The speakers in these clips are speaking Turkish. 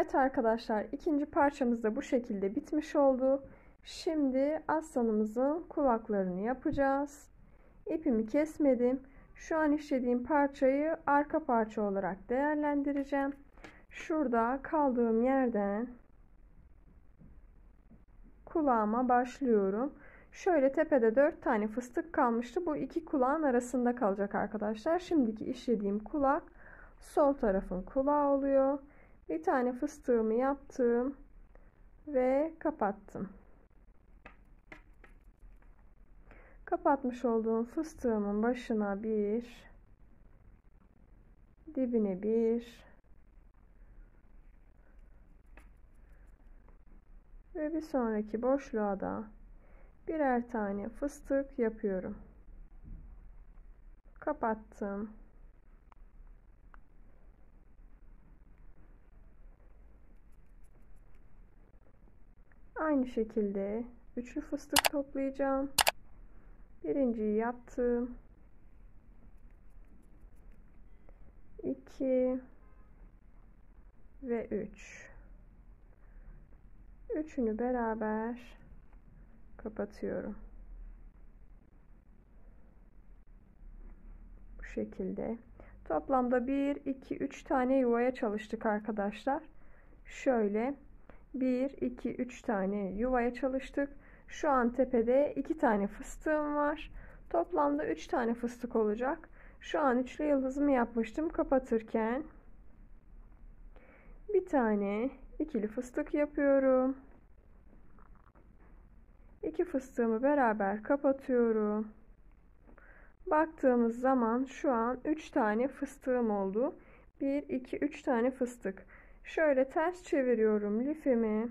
Evet arkadaşlar, ikinci parçamız da bu şekilde bitmiş oldu. Şimdi aslanımızın kulaklarını yapacağız. İpimi kesmedim. Şu an işlediğim parçayı arka parça olarak değerlendireceğim. Şurada kaldığım yerden kulağıma başlıyorum. Şöyle tepede 4 tane fıstık kalmıştı. Bu iki kulağın arasında kalacak arkadaşlar. Şimdiki işlediğim kulak sol tarafın kulağı oluyor. Bir tane fıstığımı yaptım ve kapattım. Kapatmış olduğum fıstığımın başına bir, dibine bir ve bir sonraki boşluğa da birer tane fıstık yapıyorum. Kapattım. Aynı şekilde üçlü fıstık toplayacağım. Birinciyi yaptım. 2 ve 3. Üçünü beraber kapatıyorum. Bu şekilde. Toplamda 1, 2, 3 tane yuvaya çalıştık arkadaşlar. Şöyle 1, 2, 3 tane yuvaya çalıştık. Şu an tepede 2 tane fıstığım var. Toplamda 3 tane fıstık olacak. Şu an üçlü yıldızımı yapmıştım. Kapatırken bir tane ikili fıstık yapıyorum. 2 fıstığımı beraber kapatıyorum. Baktığımız zaman şu an 3 tane fıstığım oldu. 1, 2, 3 tane fıstık. Şöyle ters çeviriyorum lifimi.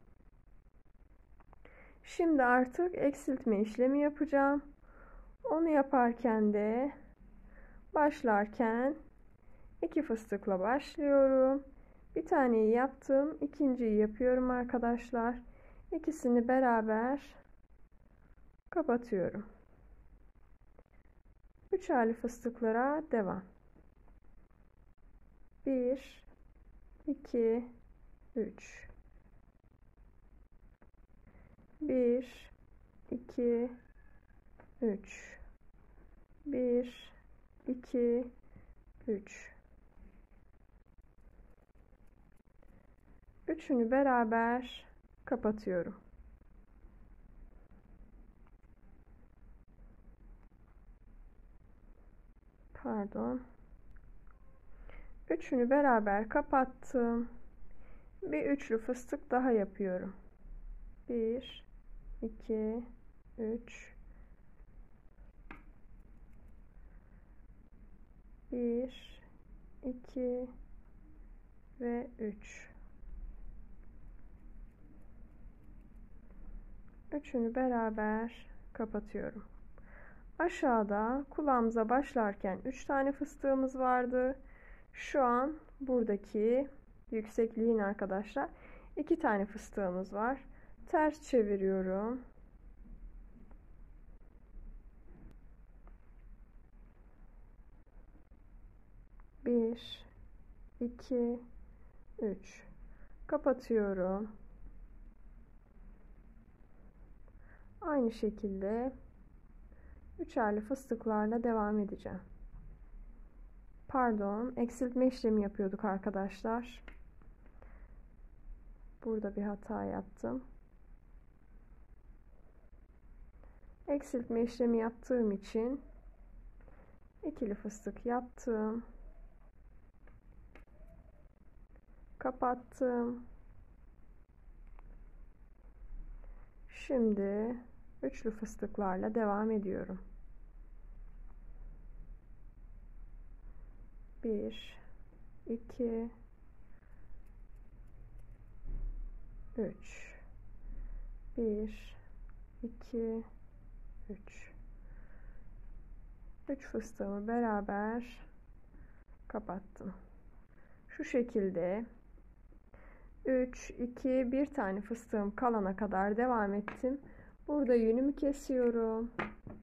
Şimdi artık eksiltme işlemi yapacağım. Onu yaparken de başlarken 2 fıstıkla başlıyorum. Bir taneyi yaptım. İkinciyi yapıyorum arkadaşlar. İkisini beraber kapatıyorum. Üçerli fıstıklara devam. 1, 2, 3. 1, 2, 3. 1, 2, 3. Üçünü beraber kapatıyorum. Pardon. Üçünü beraber kapattım. Bir üçlü fıstık daha yapıyorum. 1, 2, 3. 1, 2 ve 3. Üçünü beraber kapatıyorum. Aşağıda kulağımıza başlarken 3 tane fıstığımız vardı. Şu an buradaki yüksekliğin arkadaşlar 2 tane fıstığımız var. Ters çeviriyorum. Bir, 2, 3. Kapatıyorum. Aynı şekilde üçerli fıstıklarla devam edeceğim. Pardon, eksiltme işlemi yapıyorduk arkadaşlar. Burada bir hata yaptım. Eksiltme işlemi yaptığım için ikili fıstık yaptım. Kapattım. Şimdi üçlü fıstıklarla devam ediyorum. 1, 2, 3. 1, 2, 3. 3 fıstığımı beraber kapattım. Şu şekilde 3, 2, 1 tane fıstığım kalana kadar devam ettim. Burada yünümü kesiyorum.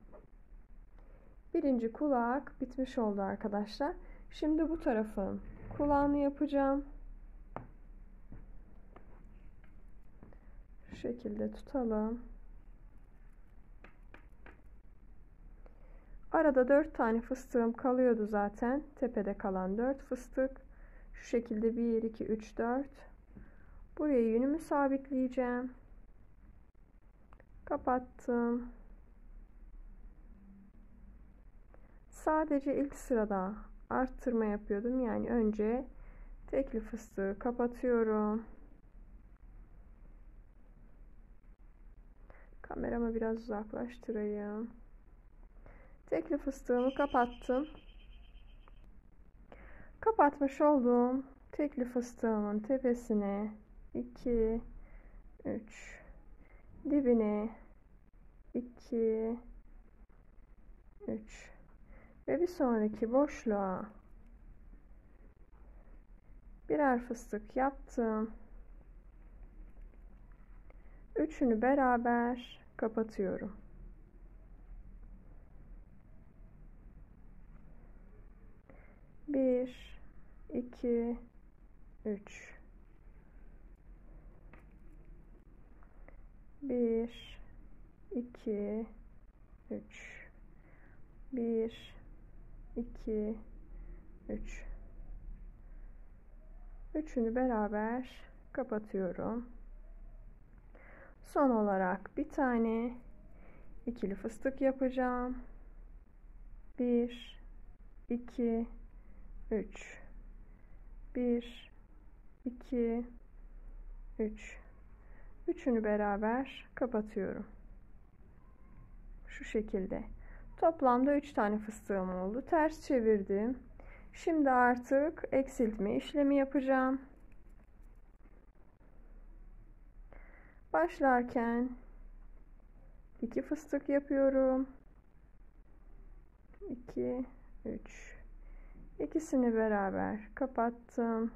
Birinci kulak bitmiş oldu arkadaşlar. Şimdi bu tarafın kulağını yapacağım. şekilde tutalım. Arada 4 tane fıstığım kalıyordu zaten. Tepede kalan 4 fıstık. Şu şekilde 1, 2, 3, 4. Buraya yünümü sabitleyeceğim. Kapattım. Sadece ilk sırada arttırma yapıyordum. Yani önce tekli fıstığı kapatıyorum. Kameramı biraz uzaklaştırayım. Tekli fıstığımı kapattım. Kapatmış olduğum tekli fıstığımın tepesine 2, 3, dibine 2, 3 ve bir sonraki boşluğa birer fıstık yaptım. Üçünü beraber kapatıyorum. Bir, iki, üç. Bir, iki, üç. Bir, iki, üç. Üçünü beraber kapatıyorum. Son olarak bir tane ikili fıstık yapacağım. 1, 2, 3. 1, 2, 3. Üçünü beraber kapatıyorum. Şu şekilde. Toplamda 3 tane fıstığım oldu. Ters çevirdim. Şimdi artık eksiltme işlemi yapacağım. Başlarken 2 fıstık yapıyorum. 2, 3. İkisini beraber kapattım.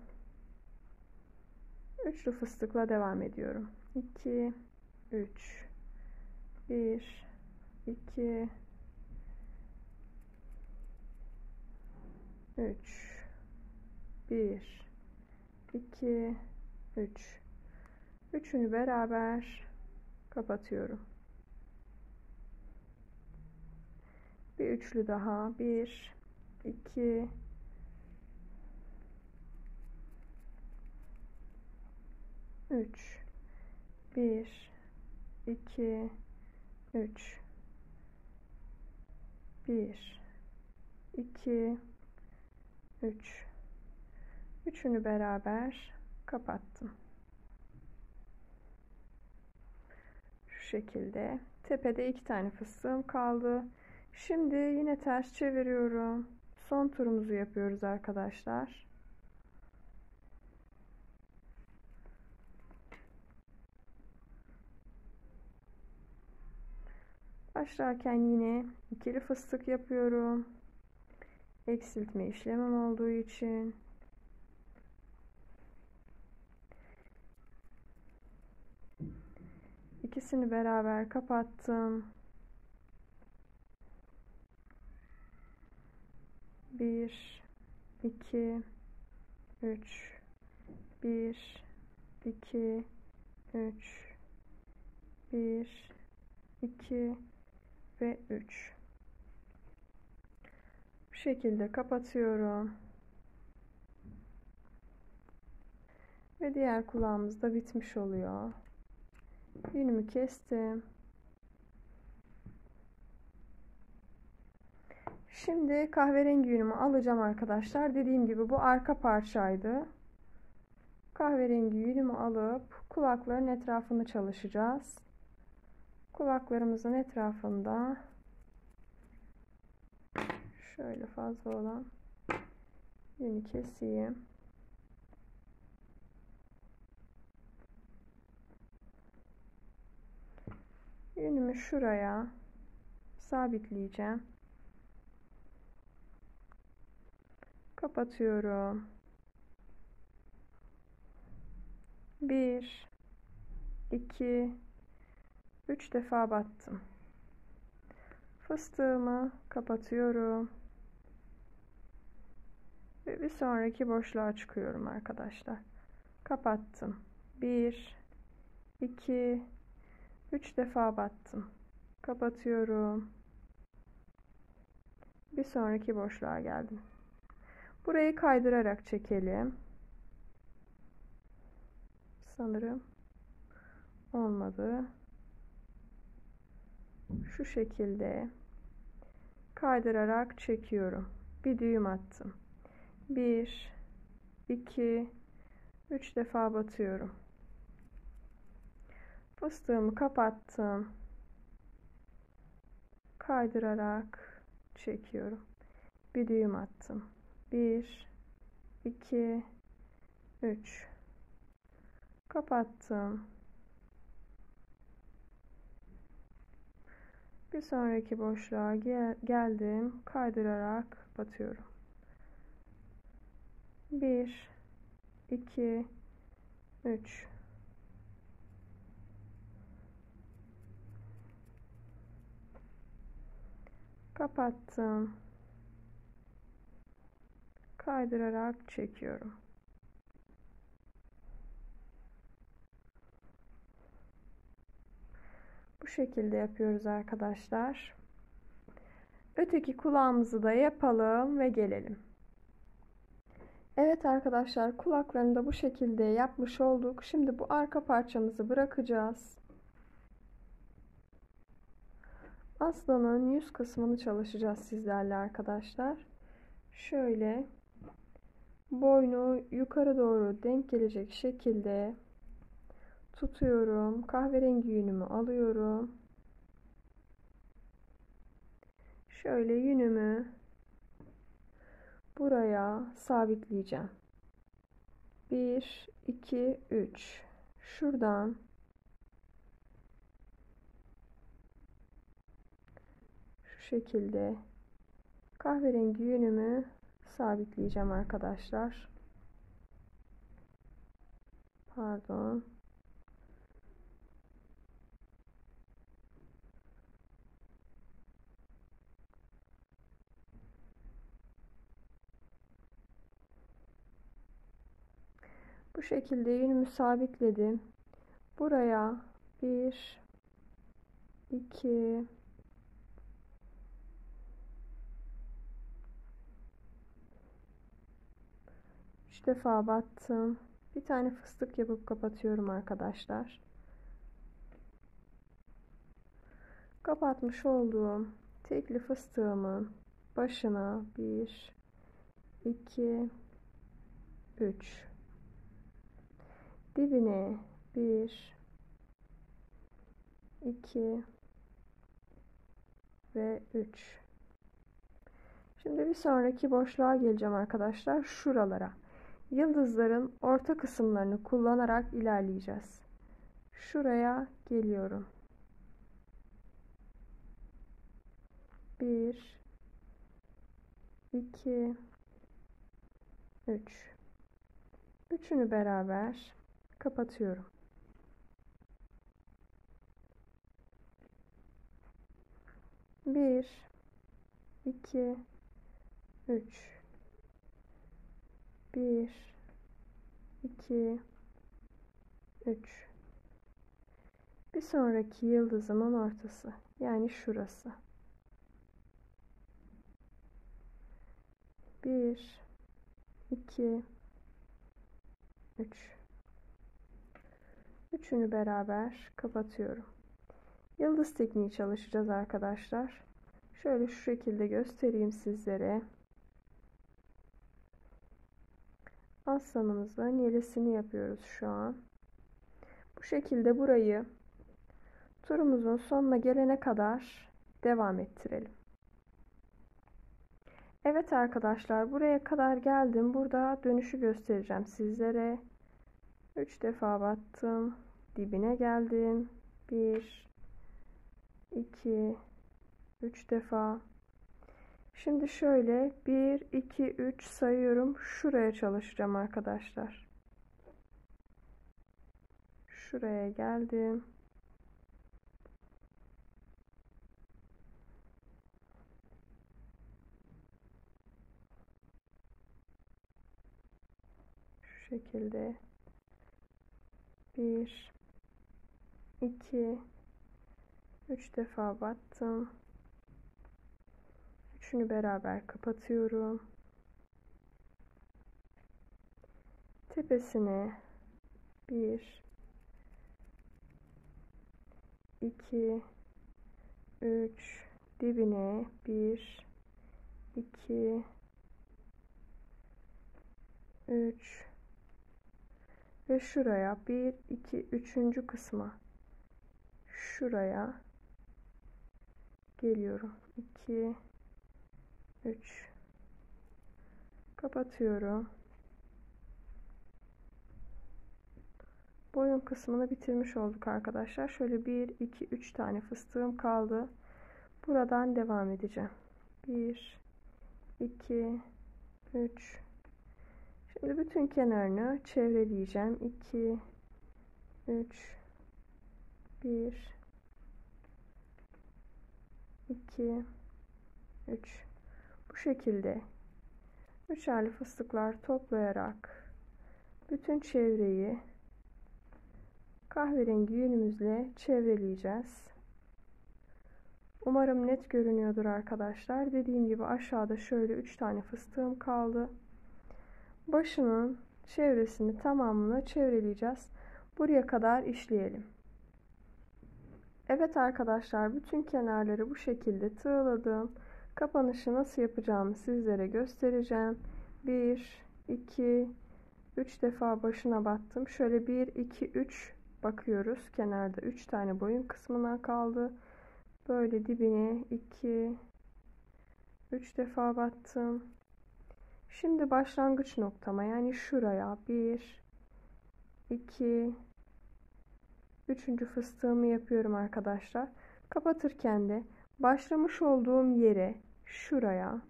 Üçlü fıstıkla devam ediyorum. 2, 3. 1, 2, 3. 1, 2, 3. Üçünü beraber kapatıyorum. Bir üçlü daha. 1, 2, 3. 1, 2, 3. 1, 2, 3. Üçünü beraber kapattım. Şu şekilde. Tepede 2 tane fıstığım kaldı. Şimdi yine ters çeviriyorum. Son turumuzu yapıyoruz arkadaşlar. Başlarken yine ikili fıstık yapıyorum. Eksiltme işlemim olduğu için. İkisini beraber kapattım. 1, 2, 3. 1, 2, 3. 1, 2 ve 3. Bu şekilde kapatıyorum. Ve diğer kulağımız da bitmiş oluyor. Yünümü kestim. Şimdi kahverengi yünümü alacağım arkadaşlar. Dediğim gibi bu arka parçaydı. Kahverengi yünümü alıp kulakların etrafını çalışacağız. Kulaklarımızın etrafında şöyle fazla olan yünü keseyim. Yünümü şuraya sabitleyeceğim. Kapatıyorum. 1, 2, 3 defa battım. Fıstığımı kapatıyorum. Ve bir sonraki boşluğa çıkıyorum arkadaşlar. Kapattım. 1, 2, 3 defa battım. Kapatıyorum. Bir sonraki boşluğa geldim. Burayı kaydırarak çekelim. Sanırım olmadı. Şu şekilde kaydırarak çekiyorum. Bir düğüm attım. 1, 2, 3 defa batıyorum. Fıstığımı kapattım. Kaydırarak çekiyorum. Bir düğüm attım. 1, 2, 3. Kapattım. Bir sonraki boşluğa geldim. Kaydırarak batıyorum. 1, 2, 3. Kapattım. Kaydırarak çekiyorum. Bu şekilde yapıyoruz arkadaşlar. Öteki kulağımızı da yapalım ve gelelim. Evet arkadaşlar, kulaklarını da bu şekilde yapmış olduk. Şimdi bu arka parçamızı bırakacağız. Aslanın yüz kısmını çalışacağız sizlerle arkadaşlar. Şöyle boynu yukarı doğru denk gelecek şekilde tutuyorum. Kahverengi yünümü alıyorum. Şöyle yünümü buraya sabitleyeceğim. 1, 2, 3. Şuradan şu şekilde kahverengi yünümü sabitleyeceğim arkadaşlar. Pardon. Bu şekilde yünümü sabitledim. Buraya 1, 2, 3 defa battım. Bir tane fıstık yapıp kapatıyorum arkadaşlar. Kapatmış olduğum tekli fıstığımın başına 1, 2, 3, dibine 1, 2 ve 3. Şimdi bir sonraki boşluğa geleceğim arkadaşlar. Şuralara. Yıldızların orta kısımlarını kullanarak ilerleyeceğiz. Şuraya geliyorum. 1, 2, 3. Üçünü beraber kapatıyorum. 1, 2, 3. 1, 2, 3. Bir sonraki yıldızımın ortası. Yani şurası. 1, 2, 3. Üçünü beraber kapatıyorum. Yıldız tekniği çalışacağız arkadaşlar. Şöyle şu şekilde göstereyim sizlere. Aslanımızın yelesini yapıyoruz şu an. Bu şekilde burayı turumuzun sonuna gelene kadar devam ettirelim. Evet arkadaşlar, buraya kadar geldim. Burada dönüşü göstereceğim sizlere. 3 defa battım. Dibine geldim. 1, 2, 3 defa. Şimdi şöyle 1, 2, 3 sayıyorum. Şuraya çalışacağım arkadaşlar. Şuraya geldim. Şu şekilde 1, 2 3 defa battım. Üçünü beraber kapatıyorum. Tepesine 1 2 3, dibine 1 2 3 ve şuraya 1 2 üçüncü kısma şuraya geliyorum. 2 3 kapatıyorum. Boyun kısmını bitirmiş olduk arkadaşlar. Şöyle 1 2 3 tane fıstığım kaldı. Buradan devam edeceğim. 1 2 3. Şimdi bütün kenarını çevreleyeceğim. 2 3 1 2 3. Bu şekilde üçerli fıstıklar toplayarak bütün çevreyi kahverengi yünümüzle çevreleyeceğiz. Umarım net görünüyordur arkadaşlar. Dediğim gibi aşağıda şöyle 3 tane fıstığım kaldı. Başının çevresini tamamını çevreleyeceğiz. Buraya kadar işleyelim. Evet arkadaşlar, bütün kenarları bu şekilde tığladım. Kapanışı nasıl yapacağımı sizlere göstereceğim. 1 2 3 defa başına battım. Şöyle 1 2 3 bakıyoruz. Kenarda 3 tane boyun kısmına kaldı. Böyle dibine 2 3 defa battım. Şimdi başlangıç noktama, yani şuraya 1 2 3. fıstığımı yapıyorum arkadaşlar. Kapatırken de başlamış olduğum yere şuraya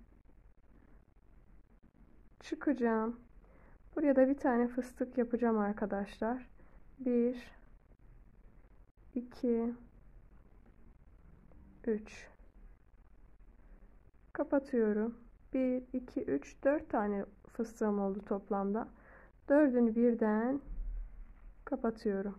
çıkacağım. Buraya da bir tane fıstık yapacağım arkadaşlar. 1 2 3 kapatıyorum. 1 2 3 4 tane fıstığım oldu toplamda. Dördünü birden kapatıyorum.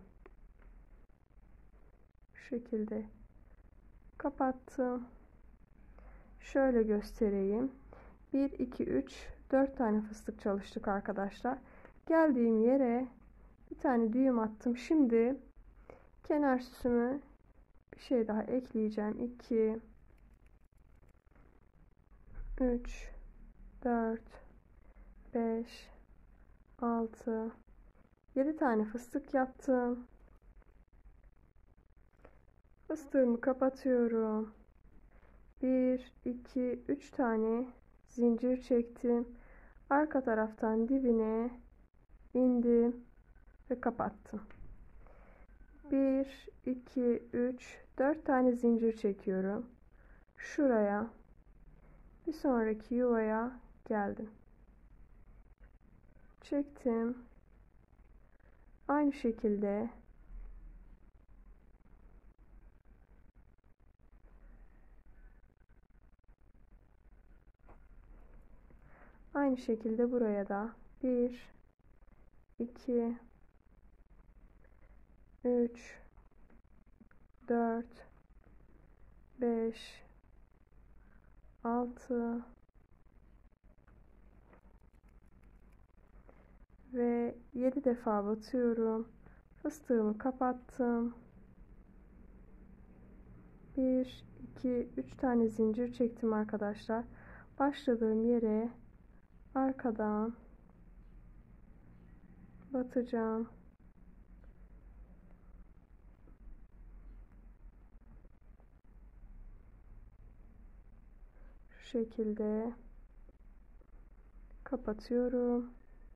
Bu şekilde kapattım. Şöyle göstereyim. 1 2 3 4 tane fıstık çalıştık arkadaşlar. Geldiğim yere bir tane düğüm attım. Şimdi kenar süsümü bir şey daha ekleyeceğim. 2 3 4 5 6 7 tane fıstık yaptım. Fıstığımı kapatıyorum. 1 2 3 tane zincir çektim. Arka taraftan dibine indim ve kapattım. 1 2 3 4 tane zincir çekiyorum. Şuraya, bir sonraki yuvaya geldim. Çektim. Aynı şekilde buraya da 1 2 3 4 5 6 ve 7 defa batıyorum. Fıstığımı kapattım. 1 2 3 tane zincir çektim arkadaşlar. Başladığım yere arkadan batacağım. Şu şekilde kapatıyorum.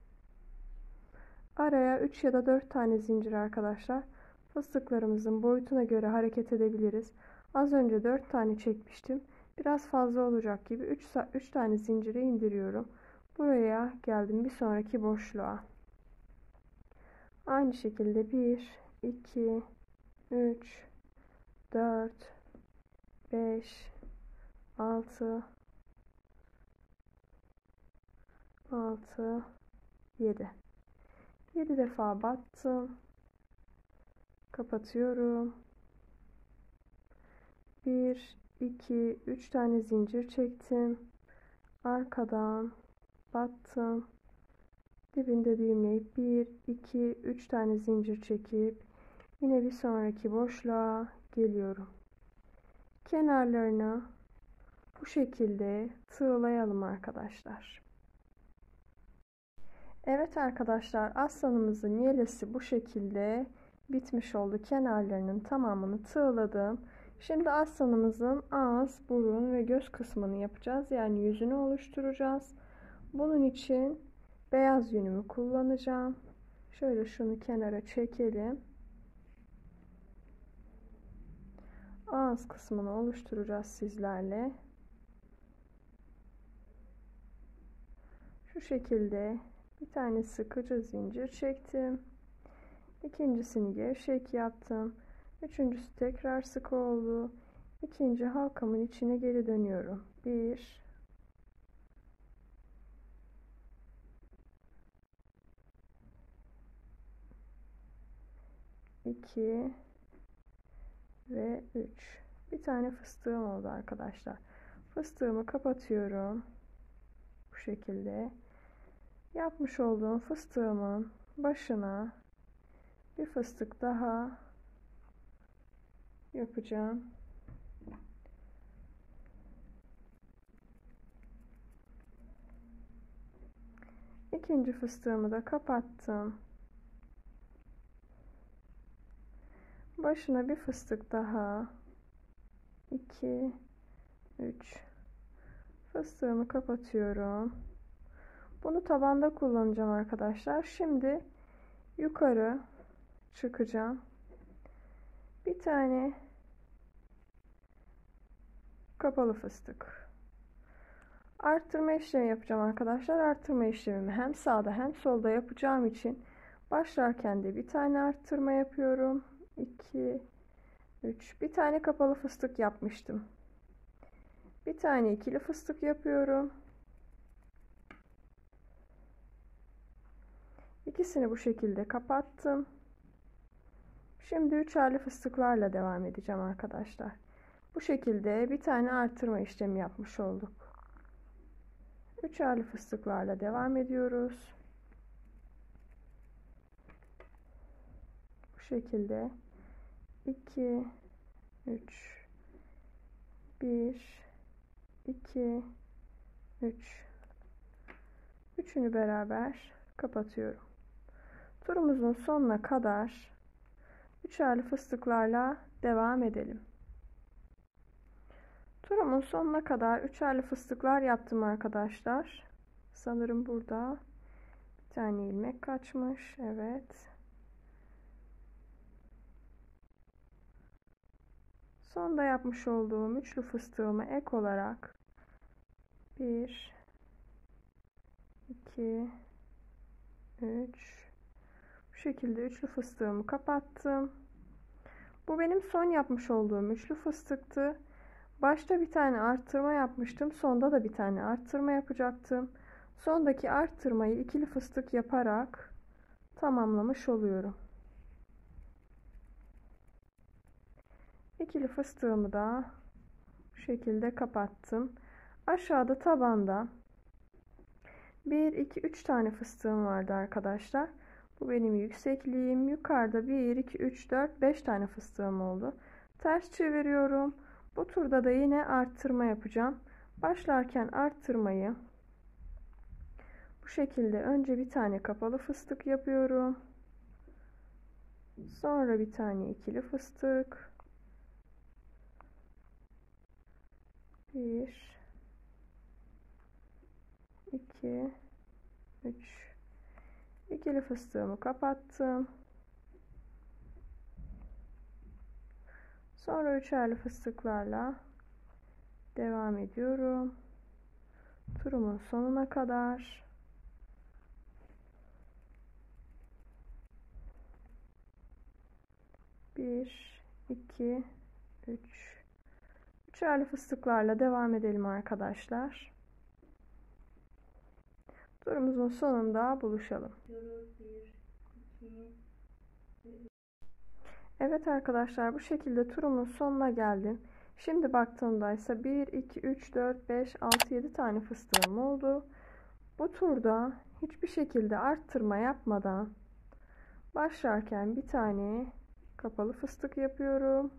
Araya 3 ya da 4 tane zincir arkadaşlar. Fıstıklarımızın boyutuna göre hareket edebiliriz. Az önce 4 tane çekmiştim. Biraz fazla olacak gibi 3 tane zinciri indiriyorum. Buraya geldim, bir sonraki boşluğa. Aynı şekilde 1 2 3 4 5 6 7 7 defa battım. kapatıyorum. 1 2 3 tane zincir çektim. Arkadan battım. Dibinde düğümleyip 1 2 3 tane zincir çekip yine bir sonraki boşluğa geliyorum. Kenarlarını bu şekilde tığlayalım arkadaşlar. Evet arkadaşlar, aslanımızın yelesi bu şekilde bitmiş oldu. Kenarlarının tamamını tığladım. Şimdi aslanımızın ağız, burun ve göz kısmını yapacağız. Yani yüzünü oluşturacağız. Bunun için beyaz yünümü kullanacağım. Şöyle şunu kenara çekelim. Ağız kısmını oluşturacağız sizlerle. Şu şekilde bir tane sıkıcı zincir çektim. İkincisini gevşek yaptım. Üçüncüsü tekrar sık oldu. İkinci halkamın içine geri dönüyorum. 1 2 ve 3. Bir tane fıstığım oldu arkadaşlar. Fıstığımı kapatıyorum. Bu şekilde. Yapmış olduğum fıstığımın başına bir fıstık daha yapacağım. İkinci fıstığımı da kapattım. Başına bir fıstık daha. 2 3 fıstığımı kapatıyorum. Bunu tabanda kullanacağım arkadaşlar. Şimdi yukarı çıkacağım. Bir tane kapalı fıstık. Arttırma işlemi yapacağım arkadaşlar. Arttırma işlemimi hem sağda hem solda yapacağım için başlarken de bir tane arttırma yapıyorum. 2 3 bir tane kapalı fıstık yapmıştım. Bir tane ikili fıstık yapıyorum. İkisini bu şekilde kapattım. Şimdi üçerli fıstıklarla devam edeceğim arkadaşlar. Bu şekilde bir tane arttırma işlemi yapmış olduk. Üçerli fıstıklarla devam ediyoruz. Bu şekilde 2 3 1 2 3 üçünü beraber kapatıyorum. Turumuzun sonuna kadar üçerli fıstıklarla devam edelim. Turumun sonuna kadar üçerli fıstıklar yaptım arkadaşlar. Sanırım burada bir tane ilmek kaçmış. Evet. Sonda yapmış olduğum üçlü fıstığımı ek olarak 1 2 3 bu şekilde üçlü fıstığımı kapattım. Bu benim son yapmış olduğum üçlü fıstıktı. Başta bir tane arttırma yapmıştım. Sonda da bir tane arttırma yapacaktım. Sondaki arttırmayı ikili fıstık yaparak tamamlamış oluyorum. İkili fıstığımı da bu şekilde kapattım. Aşağıda tabanda 1 2 3 tane fıstığım vardı arkadaşlar. Bu benim yüksekliğim. Yukarıda 1 2 3 4 5 tane fıstığım oldu. Ters çeviriyorum. Bu turda da yine arttırma yapacağım. Başlarken arttırmayı bu şekilde önce bir tane kapalı fıstık yapıyorum. Sonra bir tane ikili fıstık. 1 2 3 ikili fıstığımı kapattım. Sonra üçerli fıstıklarla devam ediyorum. Turumun sonuna kadar. Bir, iki, üç. Üçerli fıstıklarla devam edelim arkadaşlar. Turumuzun sonunda buluşalım. Evet arkadaşlar, bu şekilde turumun sonuna geldim. Şimdi baktığımda ise 1, 2, 3, 4, 5, 6, 7 tane fıstığım oldu. Bu turda hiçbir şekilde arttırma yapmadan başlarken bir tane kapalı fıstık yapıyorum.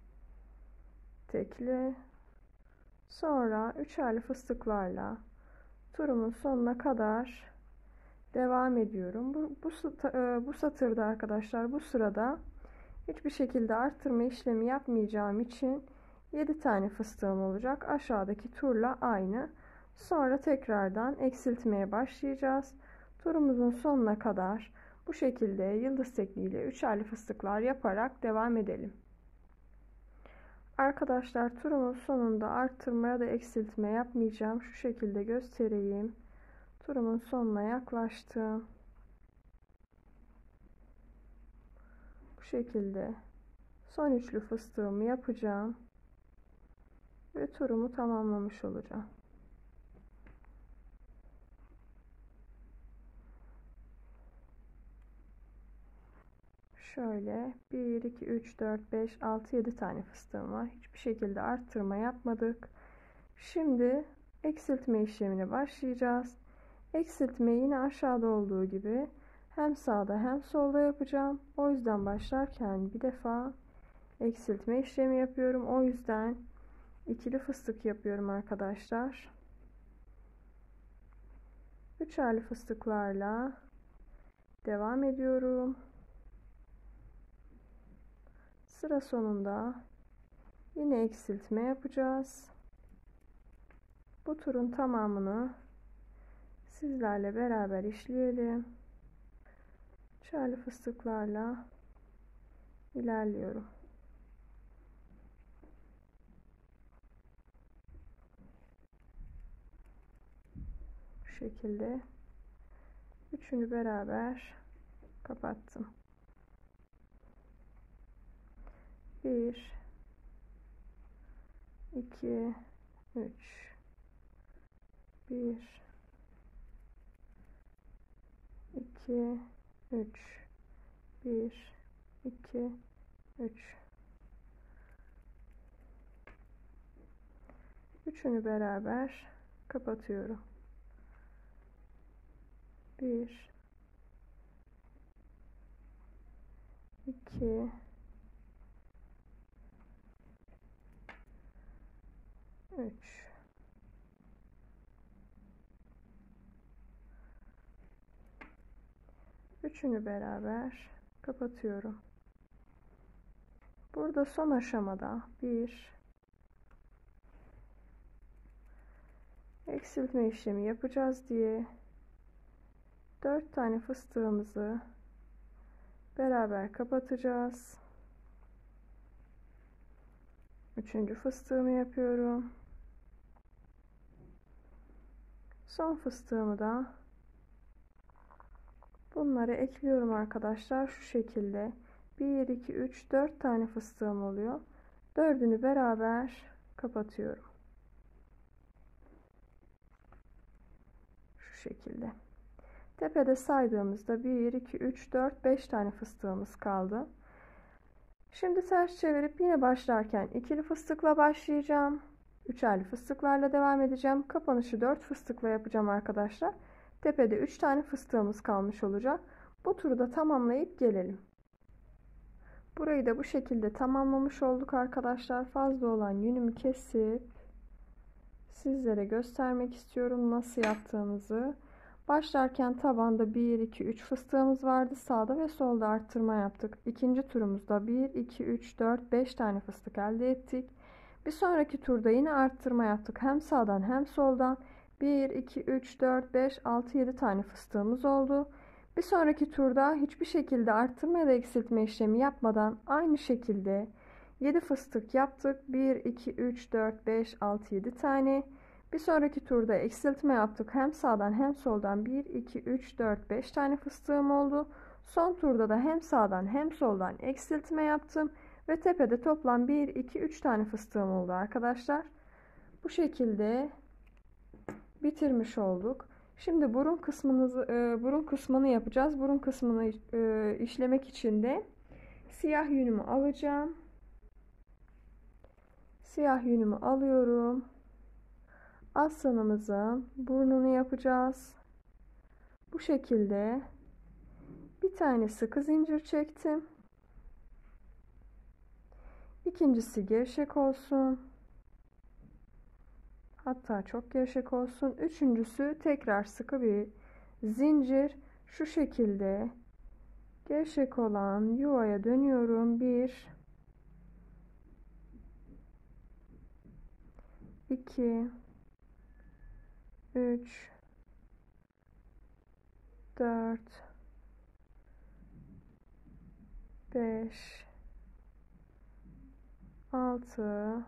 Tekli. Sonra üçerli fıstıklarla turumun sonuna kadar devam ediyorum. Bu satırda arkadaşlar, bu sırada hiçbir şekilde arttırma işlemi yapmayacağım için 7 tane fıstığım olacak. Aşağıdaki turla aynı. Sonra tekrardan eksiltmeye başlayacağız. Turumuzun sonuna kadar bu şekilde yıldız tekniğiyle üçerli fıstıklar yaparak devam edelim. Arkadaşlar, turumun sonunda arttırma ya da eksiltme yapmayacağım. Şu şekilde göstereyim. Turumun sonuna yaklaştım. Bu şekilde son üçlü fıstığımı yapacağım ve turumu tamamlamış olacağım. Şöyle 1, 2, 3, 4, 5, 6, 7 tane fıstığım var. Hiçbir şekilde arttırma yapmadık. Şimdi eksiltme işlemine başlayacağız. Eksiltmeyi yine aşağıda olduğu gibi hem sağda hem solda yapacağım. O yüzden başlarken bir defa eksiltme işlemi yapıyorum. O yüzden ikili fıstık yapıyorum arkadaşlar. Üçerli fıstıklarla devam ediyorum. Sıra sonunda yine eksiltme yapacağız. Bu turun tamamını sizlerle beraber işleyelim. Üçerli fıstıklarla ilerliyorum. Bu şekilde üçünü beraber kapattım. 1, 2, 3, 1, 2, 3, 1, 2, 3. Üçünü beraber kapatıyorum. 1, 2, 3. Üçünü beraber kapatıyorum. Burada son aşamada bir eksiltme işlemi yapacağız diye 4 tane fıstığımızı beraber kapatacağız. Üçüncü fıstığımı yapıyorum. Son fıstığımı da bunları ekliyorum arkadaşlar. Şu şekilde 1, 2, 3, 4 tane fıstığım oluyor. Dördünü beraber kapatıyorum. Şu şekilde. Tepede saydığımızda 1, 2, 3, 4, 5 tane fıstığımız kaldı. Şimdi ters çevirip yine başlarken ikili fıstıkla başlayacağım. Üçerli fıstıklarla devam edeceğim. Kapanışı 4 fıstıkla yapacağım arkadaşlar. Tepede 3 tane fıstığımız kalmış olacak. Bu turu da tamamlayıp gelelim. Burayı da bu şekilde tamamlamış olduk arkadaşlar. Fazla olan yünümü kesip sizlere göstermek istiyorum nasıl yaptığımızı. Başlarken tabanda 1, 2, 3 fıstığımız vardı. Sağda ve solda arttırma yaptık. İkinci turumuzda 1, 2, 3, 4, 5 tane fıstık elde ettik. Bir sonraki turda yine arttırma yaptık. Hem sağdan hem soldan 1, 2, 3, 4, 5, 6, 7 tane fıstığımız oldu. Bir sonraki turda hiçbir şekilde arttırma ya da eksiltme işlemi yapmadan aynı şekilde 7 fıstık yaptık. 1, 2, 3, 4, 5, 6, 7 tane. Bir sonraki turda eksiltme yaptık. Hem sağdan hem soldan 1, 2, 3, 4, 5 tane fıstığım oldu. Son turda da hem sağdan hem soldan eksiltme yaptım. Ve tepede toplam 1, 2, 3 tane fıstığım oldu arkadaşlar. Bu şekilde bitirmiş olduk. Şimdi burun kısmını yapacağız. Burun kısmını işlemek için de Siyah yünümü alacağım. Siyah yünümü alıyorum. Aslanımızın burnunu yapacağız. Bu şekilde bir tane sıkı zincir çektim. İkincisi gevşek olsun. Hatta çok gevşek olsun. Üçüncüsü tekrar sıkı bir zincir. Şu şekilde gevşek olan yuvaya dönüyorum. 1 2 3 4 5 6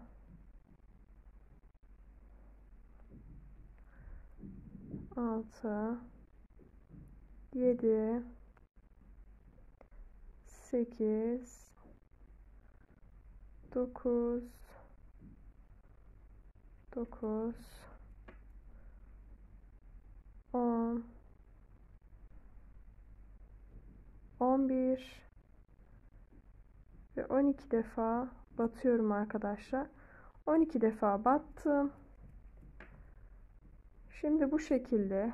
7 8 9 10 11 ve 12 defa batıyorum arkadaşlar. 12 defa battım. Şimdi bu şekilde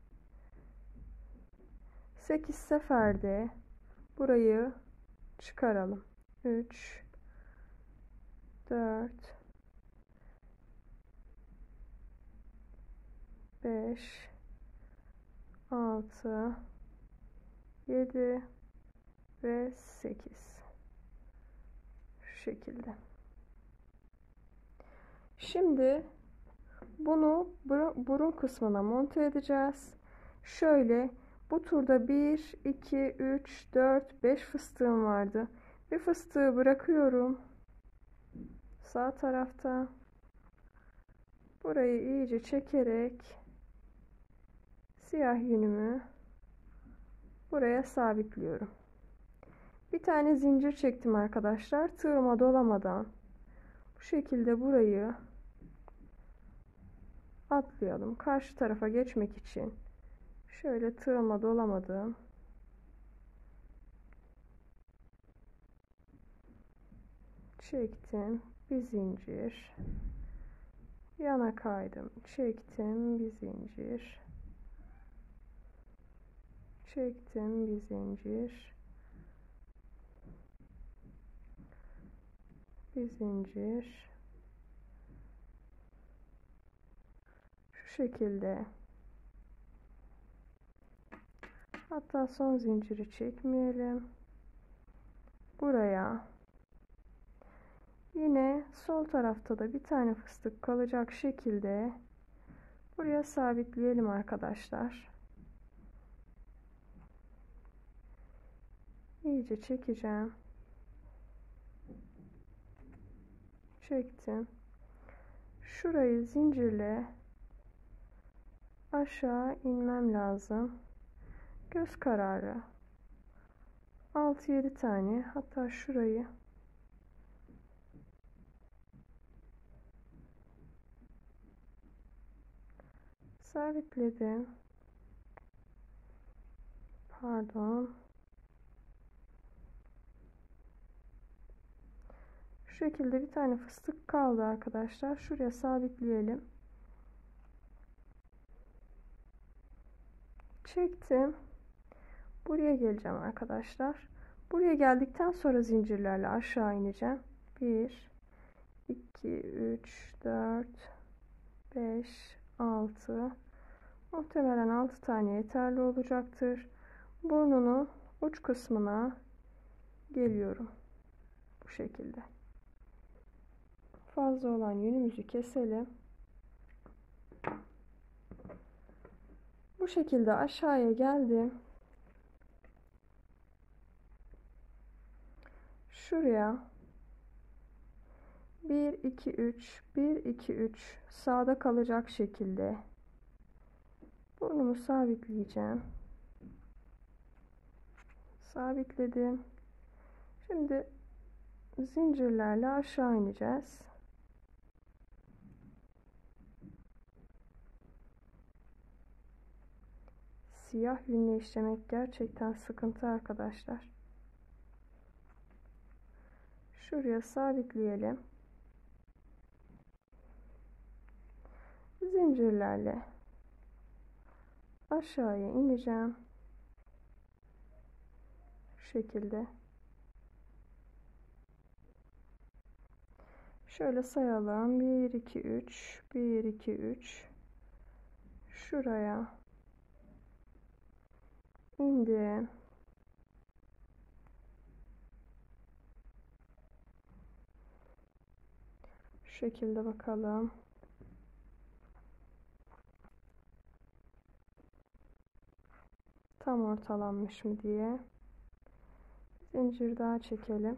8 seferde burayı çıkaralım. 3 4 5 6 7 ve 8. Şu şekilde. Şimdi bunu burun kısmına monte edeceğiz. Şöyle bu turda 1 2 3 4 5 fıstığım vardı. Bir fıstığı bırakıyorum. Sağ tarafta. Burayı iyice çekerek siyah yünümü buraya sabitliyorum. Bir tane zincir çektim arkadaşlar. Tığıma dolamadan bu şekilde burayı atlayalım. Karşı tarafa geçmek için şöyle tığıma dolamadım. Çektim. Bir zincir. Yana kaydım. Çektim. Bir zincir. Çektim. Bir zincir. Bir zincir. Şu şekilde. Hatta son zinciri çekmeyelim. Buraya. Yine sol tarafta da bir tane fıstık kalacak şekilde buraya sabitleyelim arkadaşlar. İyice çekeceğim. Çektim. Şurayı zincirle aşağı inmem lazım. Göz kararı 6-7 tane, hatta şurayı sabitledim. Pardon. Şu şekilde bir tane fıstık kaldı arkadaşlar. Şuraya sabitleyelim. Çektim. Buraya geleceğim arkadaşlar. Buraya geldikten sonra zincirlerle aşağı ineceğim. 1 2 3 4 5 6, muhtemelen 6 tane yeterli olacaktır. Burnunun uç kısmına geliyorum. Bu şekilde. Fazla olan yünümüzü keselim. Bu şekilde aşağıya geldim. Şuraya 1 2 3 1 2 3 sağda kalacak şekilde burnumu sabitleyeceğim. Sabitledim. Şimdi zincirlerle aşağı ineceğiz. Siyah yünle işlemek gerçekten sıkıntı arkadaşlar. Şuraya sabitleyelim. Zincirlerle aşağıya ineceğim. Şu şekilde. Şöyle sayalım. 1 2 3 1 2 3. Şuraya indim. Şu şekilde bakalım. Tam ortalanmış mı diye. Zincir daha çekelim.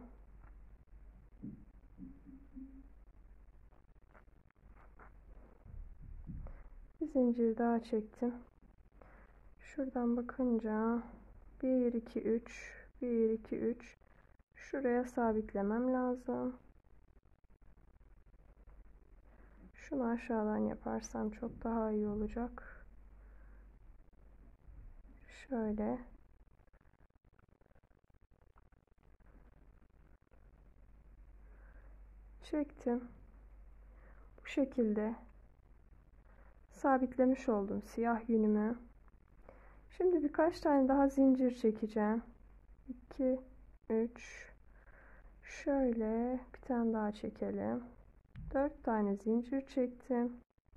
Bir zincir daha çektim. Şuradan bakınca 1 2 3 1 2 3 şuraya sabitlemem lazım. Şunu aşağıdan yaparsam çok daha iyi olacak. Şöyle. Çektim. Bu şekilde sabitlemiş oldum siyah yünümü. Şimdi birkaç tane daha zincir çekeceğim. 2 3 şöyle bir tane daha çekelim. 4 tane zincir çektim.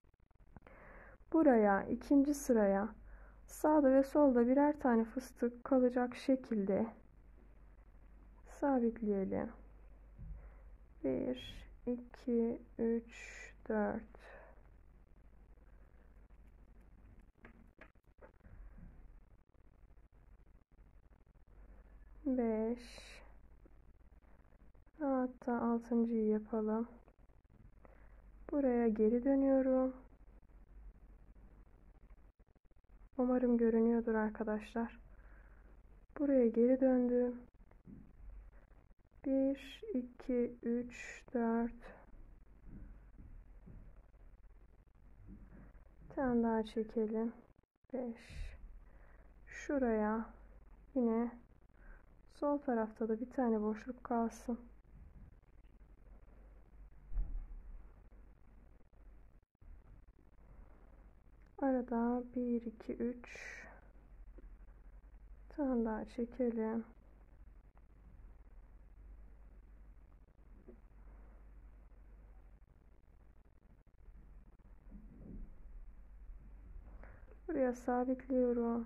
Buraya ikinci sıraya sağda ve solda birer tane fıstık kalacak şekilde sabitleyelim. 1 2 3 4 5 hatta 6.'yı yapalım. Buraya geri dönüyorum. Umarım görünüyordur arkadaşlar. Buraya geri döndüm. 1 2 3 4 bir tane daha çekelim. 5 şuraya yine sol tarafta da bir tane boşluk kalsın. Arada 1 2 3 bir tane daha çekelim. Buraya sabitliyorum.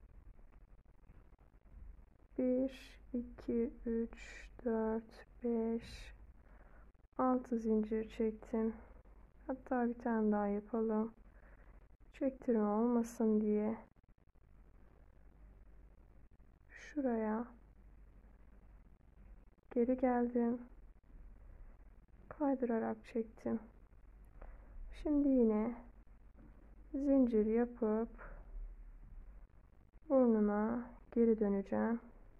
1 2 3 4 5 6 zincir çektim. Hatta bir tane daha yapalım. Çektirme olmasın diye. Şuraya geri geldim. Kaydırarak çektim. Şimdi yine zincir yapıp burnuna geri döneceğim.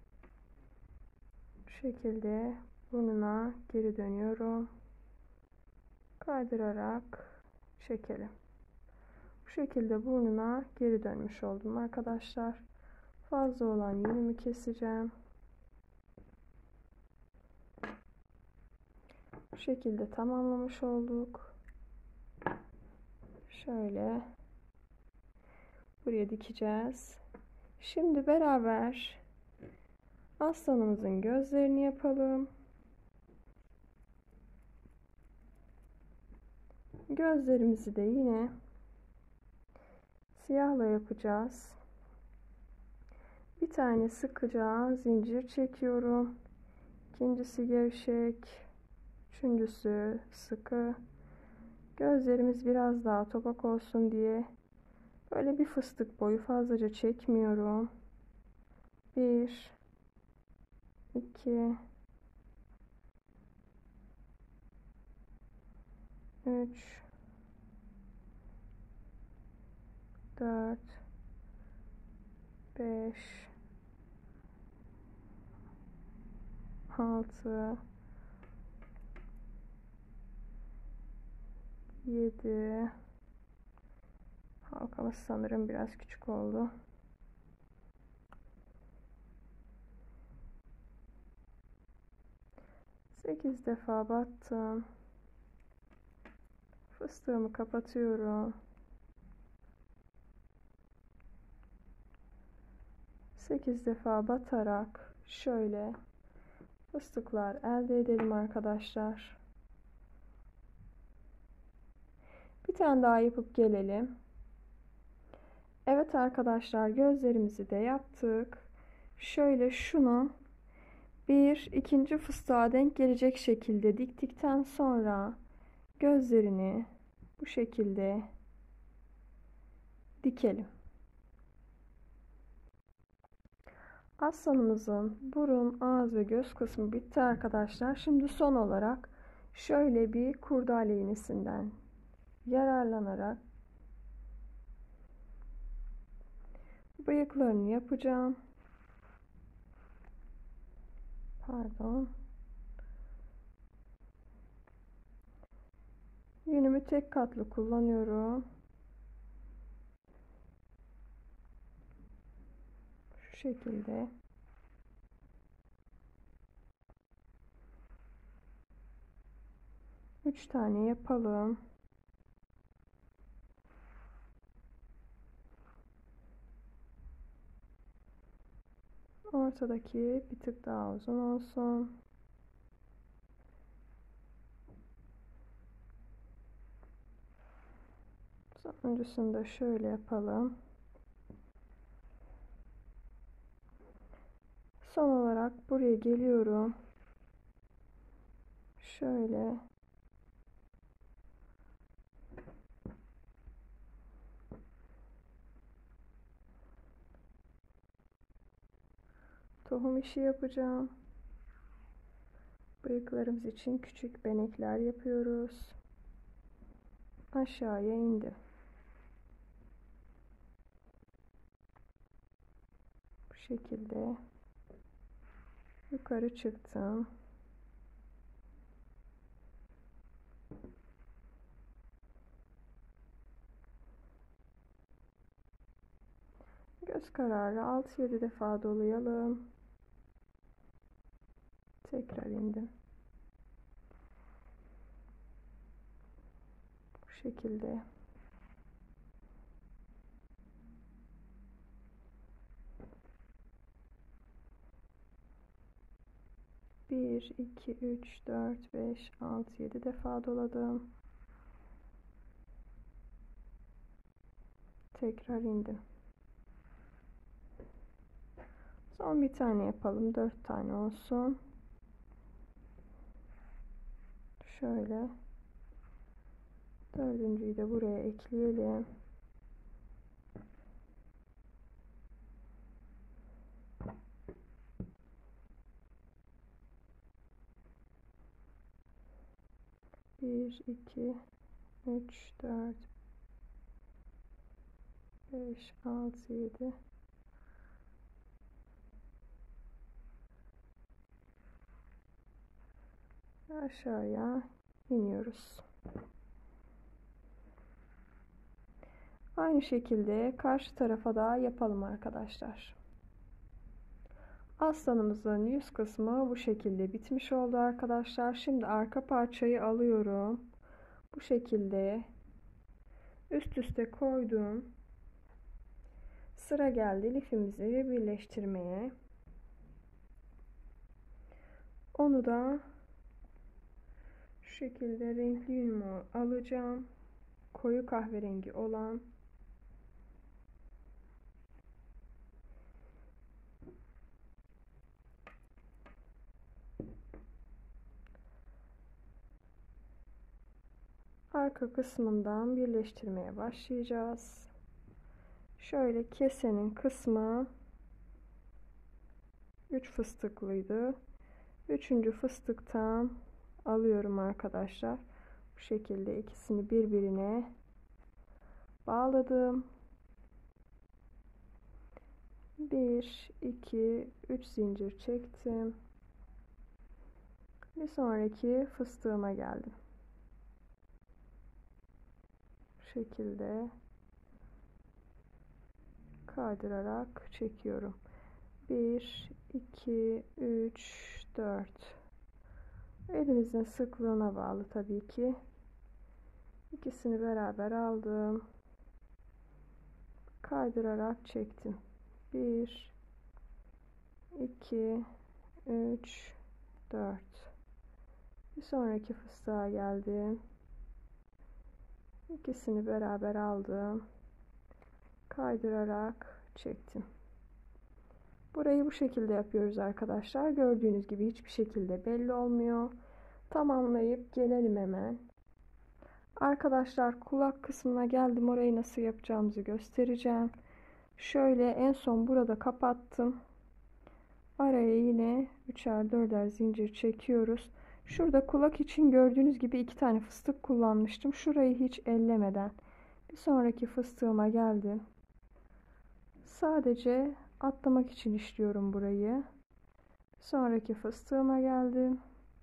Bu şekilde burnuna geri dönüyorum. Kaydırarak çekelim. Bu şekilde burnuna geri dönmüş oldum arkadaşlar. Fazla olan yünümü keseceğim. Bu şekilde tamamlamış olduk. Şöyle buraya dikeceğiz. Şimdi beraber aslanımızın gözlerini yapalım. Gözlerimizi de yine siyahla yapacağız. Bir tane sıkıca zincir çekiyorum. İkincisi gevşek. Üçüncüsü sıkı. Gözlerimiz biraz daha topak olsun diye böyle bir fıstık boyu fazlaca çekmiyorum. 1 2 3 4 5 6 7 halkamız sanırım biraz küçük oldu. 8 defa battım. Fıstığımı kapatıyorum. 8 defa batarak şöyle fıstıklar elde edelim arkadaşlar. Bir tane daha yapıp gelelim. Evet arkadaşlar, gözlerimizi de yaptık. Şöyle şunu ikinci fıstığa denk gelecek şekilde diktikten sonra gözlerini bu şekilde dikelim. Aslanımızın burun, ağız ve göz kısmı bitti arkadaşlar. Şimdi son olarak şöyle bir kurdale iğnesinden yararlanarak bıyıklarını yapacağım. Pardon. Yünümü tek katlı kullanıyorum. Şu şekilde. Üç tane yapalım. Ortadaki bir tık daha uzun olsun. Sonuncusunu da şöyle yapalım. Son olarak buraya geliyorum. Şöyle tohum işi yapacağım. Bıyıklarımız için küçük benekler yapıyoruz. Aşağıya indim. Bu şekilde yukarı çıktım. Göz kararı 6-7 defa dolayalım. Tekrar indim. Bu şekilde. Bir, iki, üç, dört, beş, altı, 7 defa doladım. Tekrar indim. Son bir tane yapalım. 4 tane olsun. Şöyle. Dördüncüyü de buraya ekleyelim. Bir, iki, üç, dört, beş, altı, 7. Aşağıya iniyoruz. Aynı şekilde karşı tarafa da yapalım arkadaşlar. Aslanımızın yüz kısmı bu şekilde bitmiş oldu arkadaşlar. Şimdi arka parçayı alıyorum. Bu şekilde üst üste koydum. Sıra geldi lifimizi birleştirmeye. Onu da şu şekilde renkli yünümü alacağım. Koyu kahverengi olan. Arka kısmından birleştirmeye başlayacağız. Şöyle kesenin kısmı 3 fıstıklıydı. Üçüncü fıstıktan alıyorum arkadaşlar. Bu şekilde ikisini birbirine bağladım. 1, 2, 3 zincir çektim. Bir sonraki fıstığıma geldim. Bu şekilde kaydırarak çekiyorum. 1, 2, 3, 4. Elinizin sıklığına bağlı tabii ki. İkisini beraber aldım. Kaydırarak çektim. 1 2 3 4. Bir sonraki fıstığa geldim. İkisini beraber aldım. Kaydırarak çektim. Burayı bu şekilde yapıyoruz arkadaşlar. Gördüğünüz gibi hiçbir şekilde belli olmuyor. Tamamlayıp gelelim hemen. Arkadaşlar kulak kısmına geldim. Orayı nasıl yapacağımızı göstereceğim. Şöyle en son burada kapattım. Araya yine 3'er 4'er zincir çekiyoruz. Şurada kulak için gördüğünüz gibi 2 tane fıstık kullanmıştım. Şurayı hiç ellemeden bir sonraki fıstığıma geldim. Sadece atlamak için işliyorum burayı. Bir sonraki fıstığıma geldim.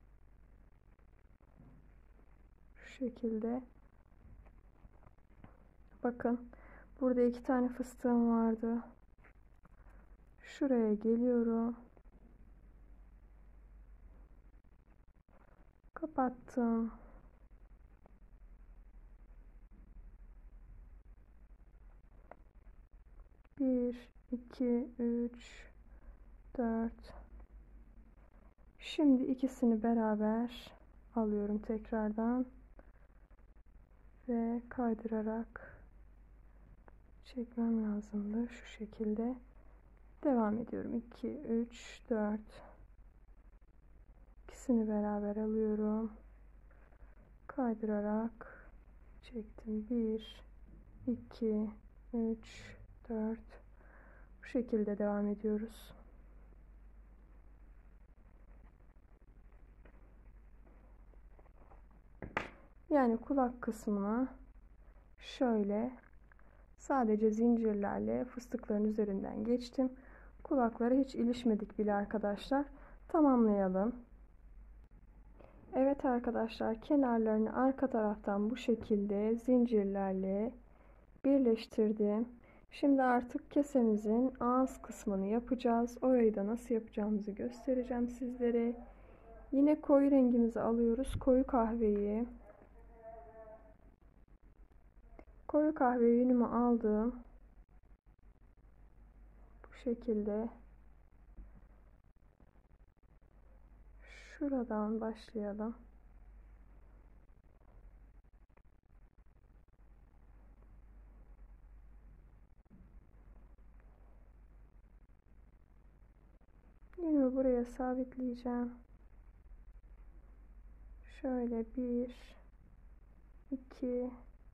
Şu şekilde. Bakın burada 2 tane fıstığım vardı. Şuraya geliyorum. Kapattım. Bir, iki, üç, dört. Şimdi ikisini beraber alıyorum tekrardan ve kaydırarak çekmem lazımdı. Şu şekilde devam ediyorum. 2, 3, 4. İkisini beraber alıyorum. Kaydırarak çektim. 1, 2, 3, 4. Bu şekilde devam ediyoruz. Yani kulak kısmına şöyle sadece zincirlerle fıstıkların üzerinden geçtim. Kulaklara hiç ilişmedik bile arkadaşlar. Tamamlayalım. Evet arkadaşlar, kenarlarını arka taraftan bu şekilde zincirlerle birleştirdim. Şimdi artık kesemizin ağız kısmını yapacağız. Orayı da nasıl yapacağımızı göstereceğim sizlere. Yine koyu rengimizi alıyoruz. Koyu kahveyi. Koyu kahve yünümü aldım. Bu şekilde. Şuradan başlayalım. Yünümü buraya sabitleyeceğim. Şöyle 1 2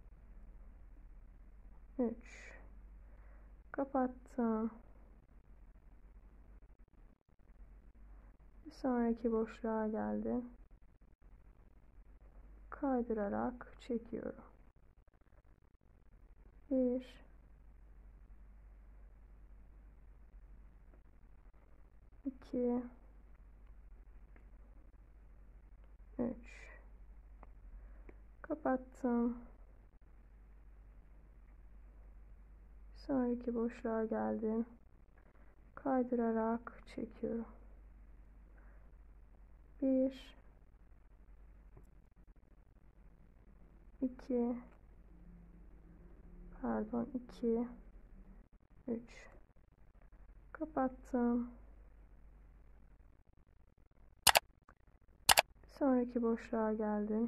3 kapattım. Bir sonraki boşluğa geldim. Kaydırarak çekiyorum. 1 2 3 kapattım. Bir sonraki boşluğa geldim. Kaydırarak çekiyorum. 1 2 pardon 2 3 kapattım. Sonraki boşluğa geldim.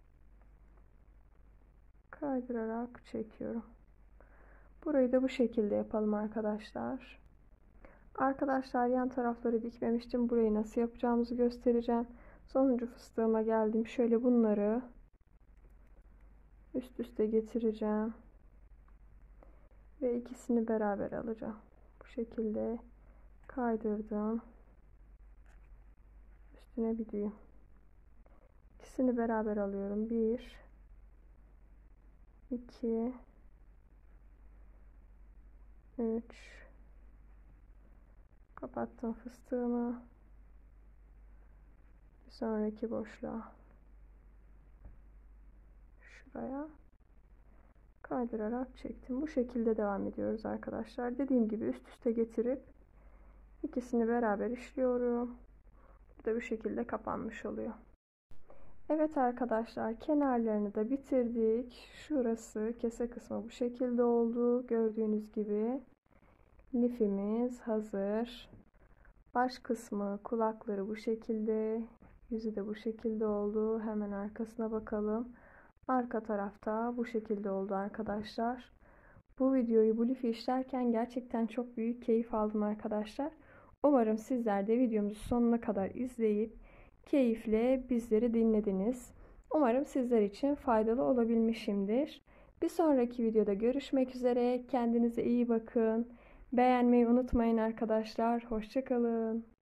Kaydırarak çekiyorum. Burayı da bu şekilde yapalım arkadaşlar. Arkadaşlar yan tarafları dikmemiştim. Burayı nasıl yapacağımızı göstereceğim. Sonuncu fıstığıma geldim. Şöyle bunları üst üste getireceğim. Ve ikisini beraber alacağım. Bu şekilde kaydırdım. Üstüne bir düğüm. İkisini beraber alıyorum. 1 2 3 kapattım fıstığımı. Bir sonraki boşluğa şuraya kaydırarak çektim. Bu şekilde devam ediyoruz arkadaşlar. Dediğim gibi üst üste getirip ikisini beraber işliyorum. Bu da bu şekilde kapanmış oluyor. Evet arkadaşlar, kenarlarını da bitirdik. Şurası kese kısmı bu şekilde oldu. Gördüğünüz gibi lifimiz hazır. Baş kısmı, kulakları bu şekilde. Yüzü de bu şekilde oldu. Hemen arkasına bakalım. Arka tarafta bu şekilde oldu arkadaşlar. Bu videoyu, bu lifi işlerken gerçekten çok büyük keyif aldım arkadaşlar. Umarım sizler de videomuzu sonuna kadar izleyip keyifle bizleri dinlediniz. Umarım sizler için faydalı olabilmişimdir. Bir sonraki videoda görüşmek üzere. Kendinize iyi bakın. Beğenmeyi unutmayın arkadaşlar. Hoşça kalın.